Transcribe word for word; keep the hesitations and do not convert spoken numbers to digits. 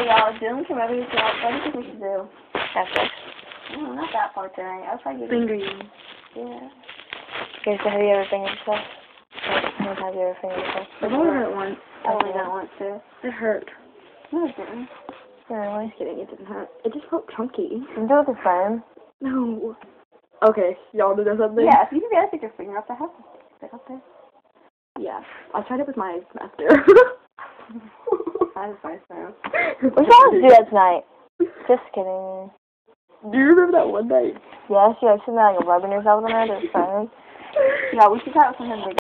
Okay, y'all, Dylan came over here, so what do you think we should do? Have sex. No, not that part tonight. I'll try to get Finger you. Yeah. Okay, so have you ever fingered yourself? Like, have you ever fingered yourself? I've only done it once. I only done it once, too. It hurt. No, it didn't. Really? Just kidding, it didn't hurt. It just felt chunky. You can do it with a friend. No. Okay, y'all to do something? Yeah, if you can get stick your finger up the house, stick up there. Yeah. I tried it with my master. That is nice, though. We should always do that tonight. Just kidding. Do you remember that one night? Yes, you like sitting there like rubbing yourself on it, it's fun. Yeah, we should try it with something big.